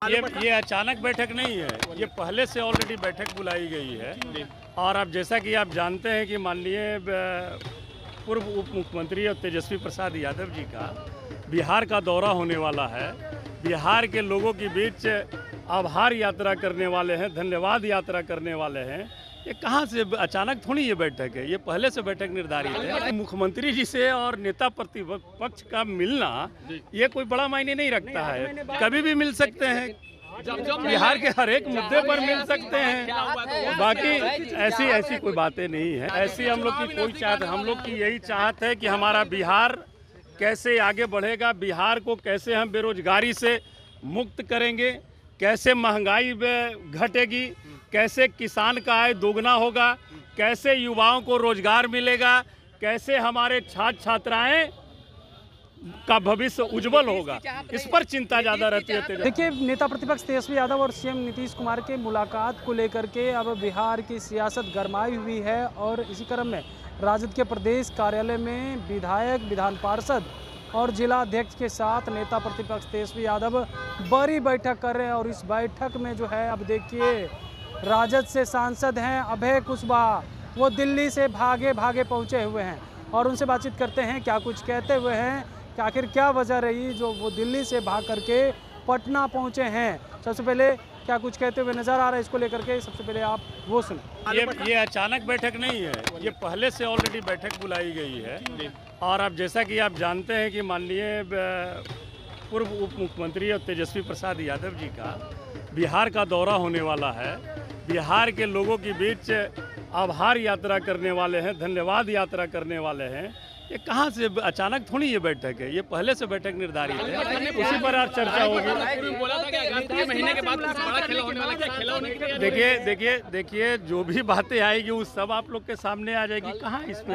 ये अचानक बैठक नहीं है, ये पहले से ऑलरेडी बैठक बुलाई गई है। और अब जैसा कि आप जानते हैं कि माननीय पूर्व उप मुख्यमंत्री और तेजस्वी प्रसाद यादव जी का बिहार का दौरा होने वाला है। बिहार के लोगों के बीच आभार यात्रा करने वाले हैं, धन्यवाद यात्रा करने वाले हैं। ये कहाँ से अचानक थोड़ी ये बैठक है, ये पहले से बैठक निर्धारित है। मुख्यमंत्री जी से और नेता प्रतिपक्ष का मिलना ये कोई बड़ा मायने नहीं रखता है, कभी भी मिल सकते हैं, बिहार के हर एक मुद्दे पर मिल सकते हैं। बाकी ऐसी कोई बातें नहीं है, ऐसी हम लोग की कोई चाहत, हम लोग की यही चाहत है कि हमारा बिहार कैसे आगे बढ़ेगा, बिहार को कैसे हम बेरोजगारी से मुक्त करेंगे, कैसे महंगाई घटेगी, कैसे किसान का आय दोगुना होगा, कैसे युवाओं को रोजगार मिलेगा, कैसे हमारे छात्र छात्राएं का भविष्य उज्जवल होगा, इस पर चिंता ज़्यादा रहती है। देखिए, नेता प्रतिपक्ष तेजस्वी यादव और सीएम नीतीश कुमार के मुलाकात को लेकर के अब बिहार की सियासत गरमाई हुई है और इसी क्रम में राजद के प्रदेश कार्यालय में विधायक, विधान पार्षद और जिला अध्यक्ष के साथ नेता प्रतिपक्ष तेजस्वी यादव बड़ी बैठक कर रहे हैं। और इस बैठक में जो है, अब देखिए, राजद से सांसद हैं अभय कुशवाहा, वो दिल्ली से भागे पहुंचे हुए हैं और उनसे बातचीत करते हैं, क्या कुछ कहते हुए हैं कि आखिर क्या वजह रही जो वो दिल्ली से भाग करके पटना पहुंचे हैं। सबसे पहले क्या कुछ कहते हुए नजर आ रहा है, इसको लेकर के सबसे पहले आप वो सुने। ये अचानक बैठक नहीं है, ये पहले से ऑलरेडी बैठक बुलाई गई है। और अब जैसा कि आप जानते हैं कि माननीय पूर्व उप मुख्यमंत्री और तेजस्वी प्रसाद यादव जी का बिहार का दौरा होने वाला है। बिहार के लोगों के बीच आभार यात्रा करने वाले हैं, धन्यवाद यात्रा करने वाले हैं। ये कहाँ से अचानक थोड़ी ये बैठक है, ये पहले से बैठक निर्धारित है, उसी पर आज चर्चा होगी। देखिए जो भी बातें आएगी वो सब आप लोग के सामने आ जाएगी। कहाँ इसमें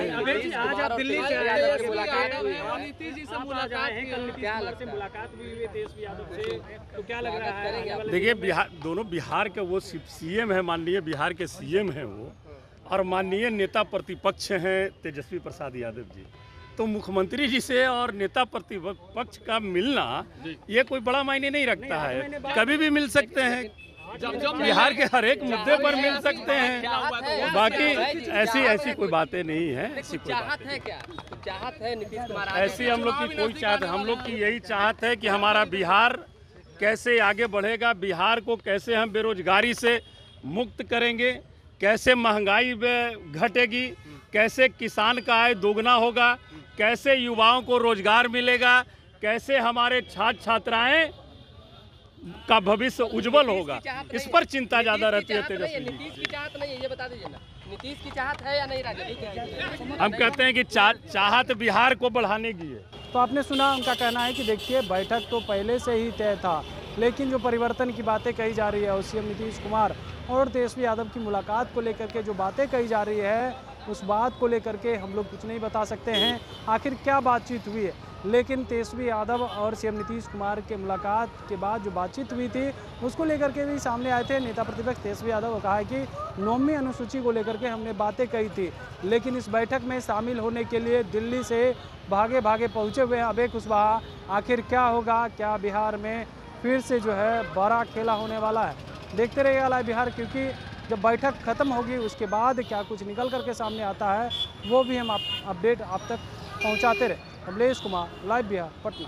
देखिए, दोनों बिहार के वो सीएम है, माननीय बिहार के सीएम हैं वो, और माननीय नेता प्रतिपक्ष हैं तेजस्वी प्रसाद यादव जी। तो मुख्यमंत्री जी से और नेता प्रतिपक्ष का मिलना ये कोई बड़ा मायने नहीं रखता है, कभी भी मिल सकते हैं, बिहार के हर एक मुद्दे पर मिल सकते हैं। बाकी ऐसी कोई बातें नहीं है, ऐसी कोई बात है नीतीश कुमार, ऐसी हम लोग की कोई चाहत, हम लोग की यही चाहत है कि हमारा बिहार कैसे आगे बढ़ेगा, बिहार को कैसे हम बेरोजगारी से मुक्त करेंगे, कैसे महंगाई घटेगी, कैसे किसान का आय दोगुना होगा, कैसे युवाओं को रोजगार मिलेगा, कैसे हमारे छात्र छात्राएं का भविष्य उज्जवल होगा, इस पर चिंता ज्यादा रहती है। नीतीश की चाहत नहीं है, ये बता दीजिए ना, नीतीश की चाहत है या नहीं राजनीति? हम कहते हैं कि चाहत बिहार को बढ़ाने की है। तो आपने सुना, उनका कहना है कि देखिए, बैठक तो पहले से ही तय था, लेकिन जो परिवर्तन की बातें कही जा रही है और सीएम नीतीश कुमार और तेजस्वी यादव की मुलाकात को लेकर के जो बातें कही जा रही है, उस बात को लेकर के हम लोग कुछ नहीं बता सकते हैं आखिर क्या बातचीत हुई है। लेकिन तेजस्वी यादव और सीएम नीतीश कुमार के मुलाकात के बाद जो बातचीत हुई थी, उसको लेकर के भी सामने आए थे नेता प्रतिपक्ष तेजस्वी यादव। कहा है कि 9वीं अनुसूची को लेकर के हमने बातें कही थी, लेकिन इस बैठक में शामिल होने के लिए दिल्ली से भागे पहुँचे हुए हैं अभय कुशवाहा। आखिर क्या होगा, क्या बिहार में फिर से जो है बड़ा खेला होने वाला है? देखते रहिएगा लाइव बिहार, क्योंकि जब बैठक खत्म होगी उसके बाद क्या कुछ निकल करके सामने आता है वो भी हम अपडेट आप तक पहुंचाते रहे। कमलेश कुमार, लाइव बिहार, पटना।